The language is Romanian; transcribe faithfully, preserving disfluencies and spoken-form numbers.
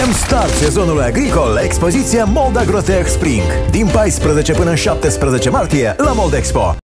Punem start sezonului agricol, expoziția Mold Agrotech Spring, din paisprezece până în șaptesprezece martie la Mold Expo.